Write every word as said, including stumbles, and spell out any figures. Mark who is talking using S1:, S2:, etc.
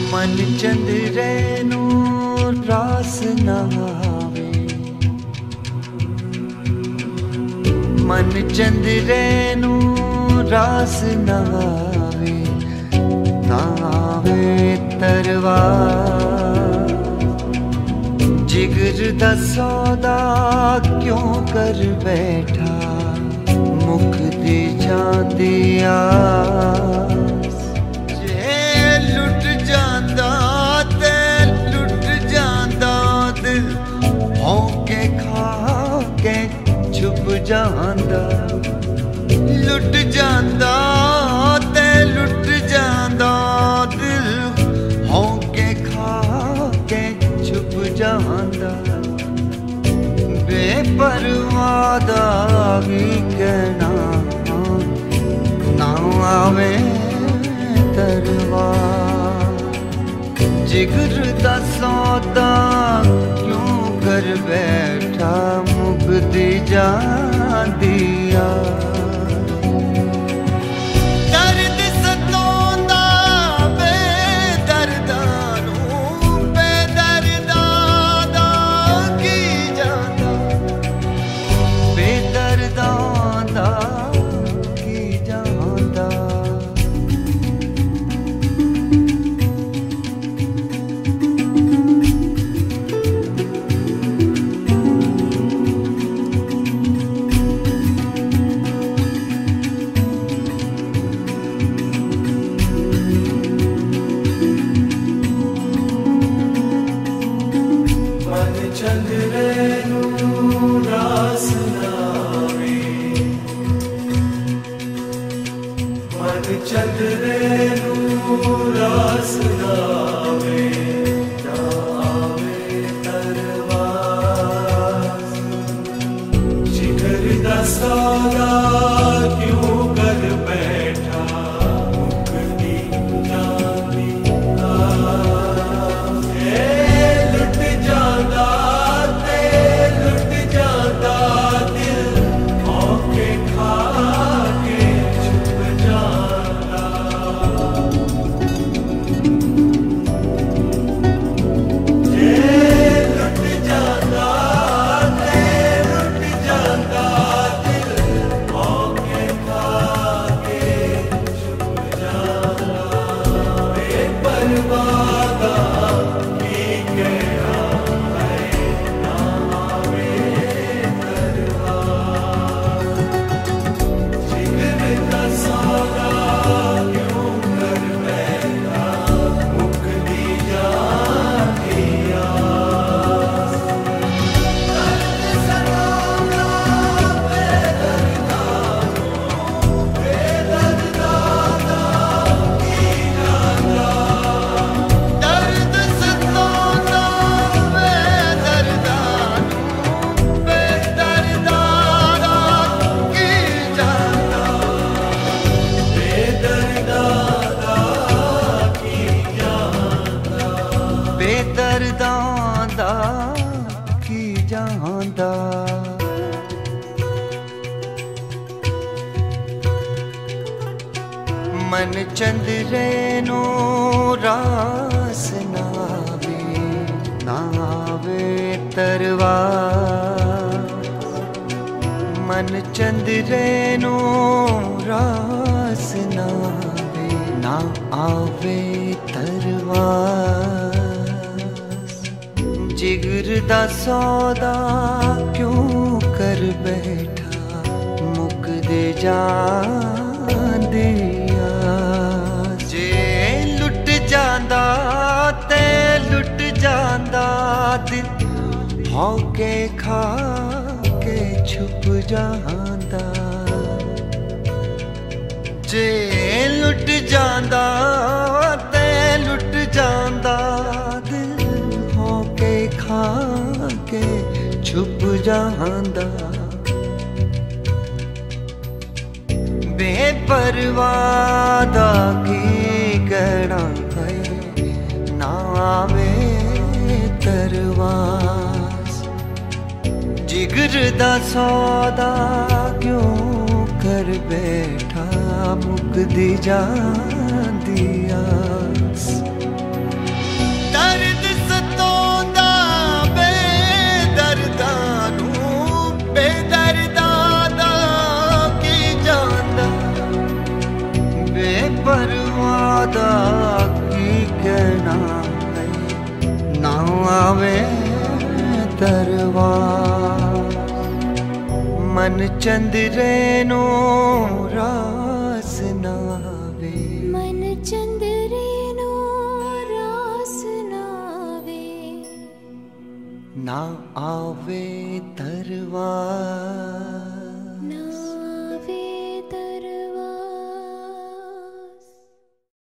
S1: मन चंद्रे नू रास ना आवे, मन चंद्रे नू रास ना आवे, ना आवे तरवार। जिगर दा सौदा क्यों कर बैठा, मुख दी जांदी आस। जे लुट जांदा ते लुट जांदा दिल, होके खा के छुप जांदा। लुट जांदा ते लुट जांदा दिल, होके खा के छुप जांदा। बेपरवाह दा भी कहना ना आवे तरवार। जिगर दा सौदा क्यों कर बैठा, मुकदी जांदी आस।
S2: चंद्रे नू रास ना आवे, ना आवे तरवार। जिगर दा सौदा क्यों कर बैठा, मुकदी जांदी आस। ए लुट जांदा ते लुट जांदा दिल, होके खा के छुप जांदा।
S1: बेदर्दां की जांदा। मन चंद्रे नू रास नावे, नावे तरवार। मन चंद्रे नू रास नावे, ना आवे तरवार। जिगर दा सौदा क्यों कर बैठा, मुकदे जांदी आस। जे लुट जांदा ते लुट जांदा दिल, होके खा के छुप जांदा। जे लुट जांदा ते लुट जांदा दिल, होके खा के छुप जांदा। बेपरवाह दा की कहना है, ना आवे तरवार। जिगर दा सौदा क्यों कर बैठा, मुकदी जांदी आस। तरवार मन चंद्रे नो रास नावे
S3: मन चंद्रे नो रास नावे
S1: ना आवे तरवार